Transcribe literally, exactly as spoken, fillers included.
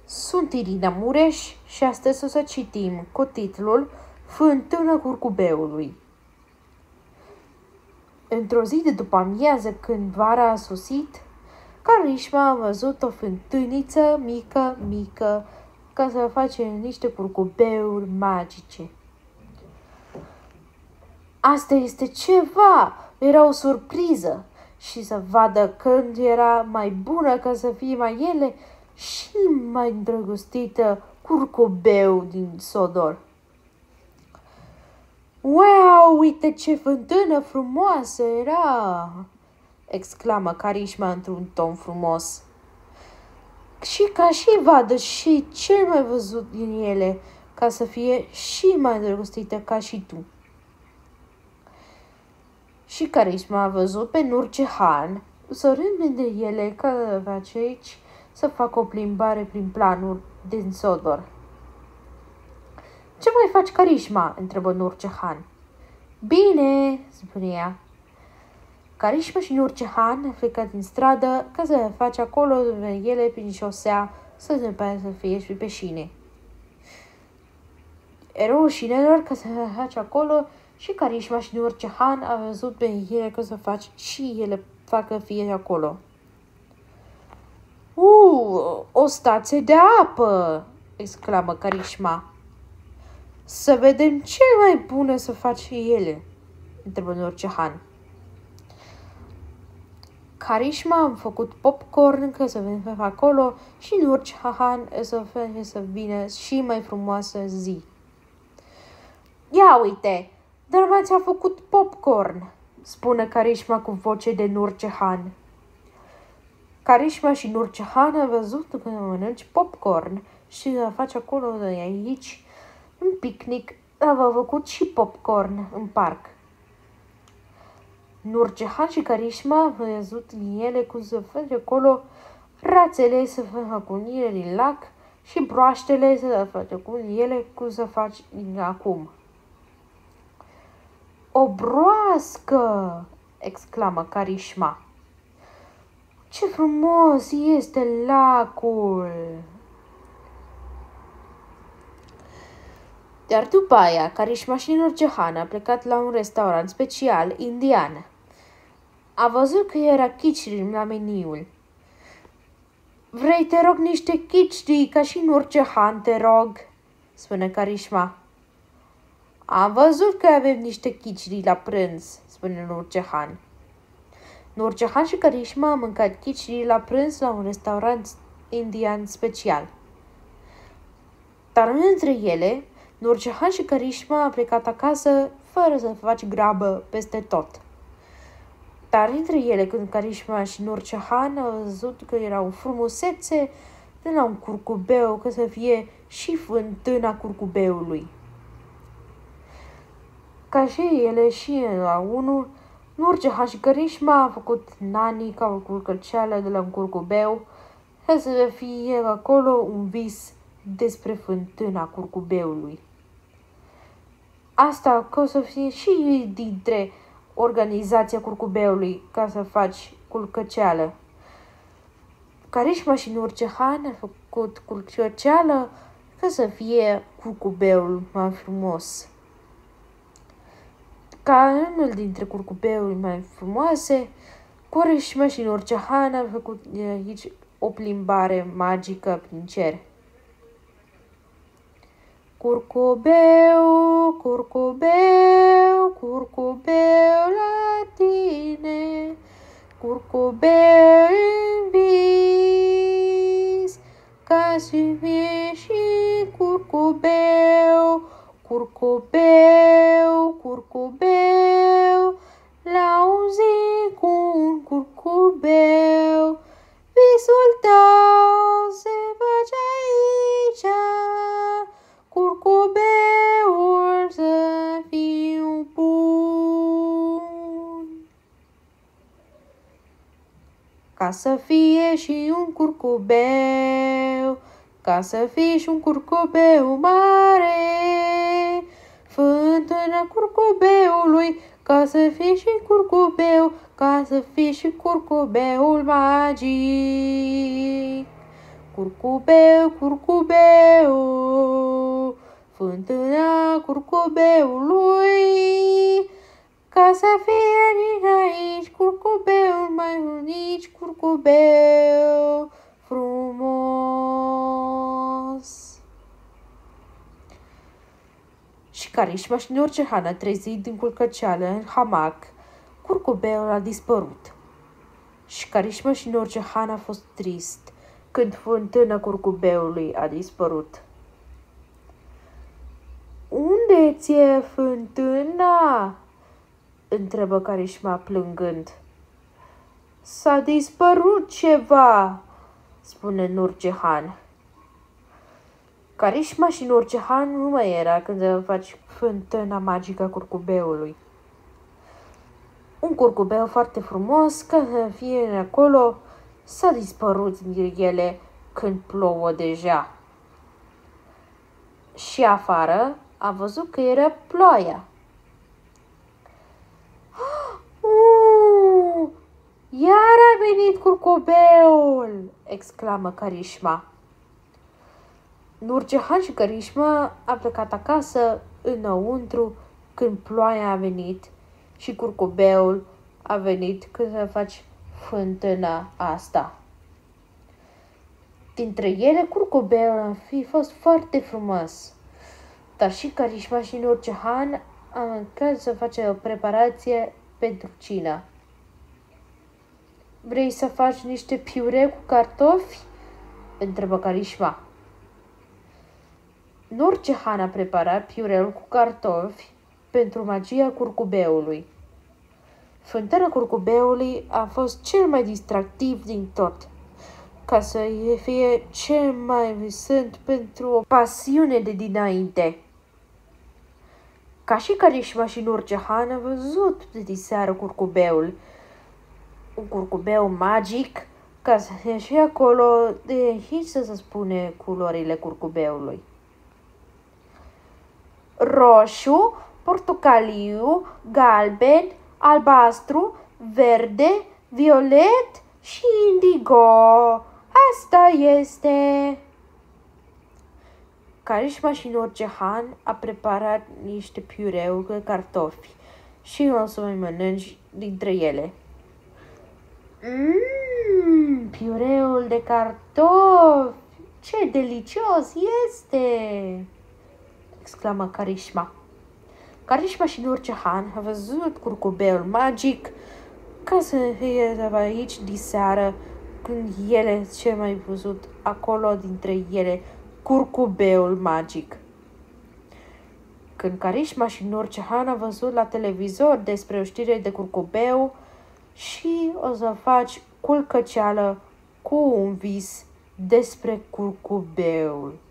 Sunt Irina Mureș și astăzi o să citim cu titlul Fântâna curcubeului. Într-o zi de după amiază, când vara a sosit, Carișma a văzut o fântâniță mică, mică, ca să face niște curcubeuri magice. Asta este ceva! Era o surpriză și să vadă când era mai bună ca să fie mai ele și mai îndrăgostită curcubeu din Sodor. Wow, uite ce fântână frumoasă era! Exclamă Carișma într-un ton frumos. Și ca și vadă și cel mai văzut din ele, ca să fie și mai îndrăgostită ca și tu. Și Carișma a văzut pe Nurcehan, sărând lângă ele ca să face aici să facă o plimbare prin planul din Sodor. Ce mai faci, Carișma?" întrebă Nurcehan. Bine," spune ea. Carișma și Nurcehan a plecat din stradă ca să face acolo ele prin șosea să se pare să fie și pe șine. Erau șinelor ca să face acolo și Carișma și Nurcehan a văzut pe ele că să faci și ele facă fie acolo. Uh, o stație de apă!" exclamă Carișma. Să vedem ce mai bune să faci ele, întrebă Nurcehan. Carișma a făcut popcorn ca să vedem acolo și Nurcehan să fie să vină și mai frumoasă zi. Ia uite, dar m-ați făcut popcorn, spune Carișma cu voce de Nurcehan. Carișma și Nurcehan a văzut că mănânci popcorn și a face acolo de aici un picnic, a făcut și popcorn în parc. Nurcehan și Carișma au văzut din ele cum să face acolo rațele să facă cu ele din lac și broaștele să face cu ele cum să faci din acum. O broască! Exclamă Carișma. Ce frumos este lacul! Dar după aia, Carișma și Nurcehan a plecat la un restaurant special indian. A văzut că era khichdi la meniul. Vrei, te rog, niște khichdi ca și Nurcehan, te rog, spune Carișma. Am văzut că avem niște khichdi la prânz, spune Nurcehan. Nurcehan și Carișma au mâncat khichdi la prânz la un restaurant indian special. Dar între ele, Nurcehan și Carișma au plecat acasă fără să faci grabă peste tot. Dar între ele, când Carișma și Nurcehan au văzut că era o frumusețe de la un curcubeu, că să fie și fântâna curcubeului. Ca și ele și la unul, Nurcehan și Carișma au făcut nani ca o curcăceală de la un curcubeu, ca să fie acolo un vis despre fântâna curcubeului. Asta că o să fie și dintre organizația curcubeului ca să faci culcăceală. Carișma și Nurcehan au făcut culcăceală ca să fie curcubeul mai frumos. Ca unul dintre curcubeuri mai frumoase, Carișma și Nurcehan au făcut aici o plimbare magică prin cer. Curcubeu, curcubeu, curcubeu la tine, curcubeu în vis, ca să fie și curcubeu, curcubeu, curcubeu, la un zi cu un curcubeu, visul tău se face aici. Curcubeul să fiu bun. Ca să fie și un curcubeu, ca să fie și un curcubeu mare, fântâna curcubeului, ca să fie și curcubeu, ca să fie și curcubeul magic. Curcubeu, curcubeu, fântâna curcubeului, ca să fie din aici curcubeul mai unici, curcubeu frumos. Și Carișma și Nurcehan a trezit din culcăceală în hamac. Curcubeul a dispărut. Și Carișma și Nurcehan a fost trist când fântâna curcubeului a dispărut. Unde ți-e fântâna? Întrebă Carișma plângând. S-a dispărut ceva, spune Nurcehan. Carișma și Nurcehan nu mai era când să faci fântâna magică a curcubeului. Un curcubeu foarte frumos, ca să fie acolo, s-a dispărut din ele când plouă deja. Și afară a văzut că era ploaia. Uh, iar a venit curcubeul! Exclamă Carișma. Nurcehan și Carișma a plecat acasă înăuntru când ploaia a venit și curcubeul a venit când să faci fântâna asta. Dintre ele, curcubeul a fi fost foarte frumos, dar și Carișma și Nurcehan a mâncat să face o preparație pentru cină. Vrei să faci niște piure cu cartofi? Întrebă Carișma. Nurcehan a preparat piureul cu cartofi pentru magia curcubeului. Fântâna curcubeului a fost cel mai distractiv din tot, ca să fie cel mai visând pentru o pasiune de dinainte. Ca și Carișma și Nurcehan a văzut de diseară curcubeul, un curcubeu magic, ca să fie și acolo de aici să se spune culorile curcubeului. Roșu, portocaliu, galben, albastru, verde, violet și indigo. Asta este. Carișma și Nurcehan a preparat niște piureu cu cartofi și o să mai mănânci dintre ele. Mmm, piureul de cartofi! Ce delicios este! Exclamă Carișma. Carișma și Nurcehan a văzut curcubeul magic ca să fie de aici diseară când ele ce mai văzut acolo dintre ele curcubeul magic. Când Carișma și Nurcehan a văzut la televizor despre o știre de curcubeu și o să faci culcăceală cu un vis despre curcubeul.